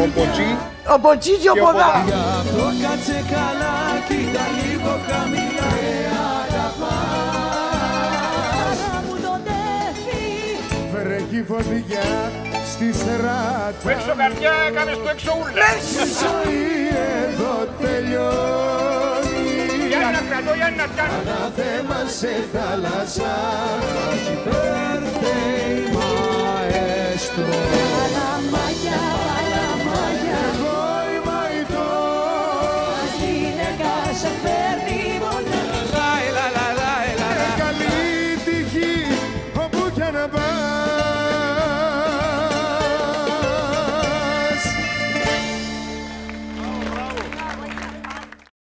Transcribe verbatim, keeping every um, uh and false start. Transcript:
ο Ποτσί. Ο Ποτσί και ο Ποδά. Γι' αυτό κάτσε καλά, κοίτα λίγο χαμηλά. Βρέχει φωτιά στη στράτα. Ο Έξο Καρδιά έκανες το έξω ούλα. Η ζωή εδώ τελειώνει. Για να κρατώ, για να κάνω. Ανάθεμα σε θάλασσα. Birthday, maestro.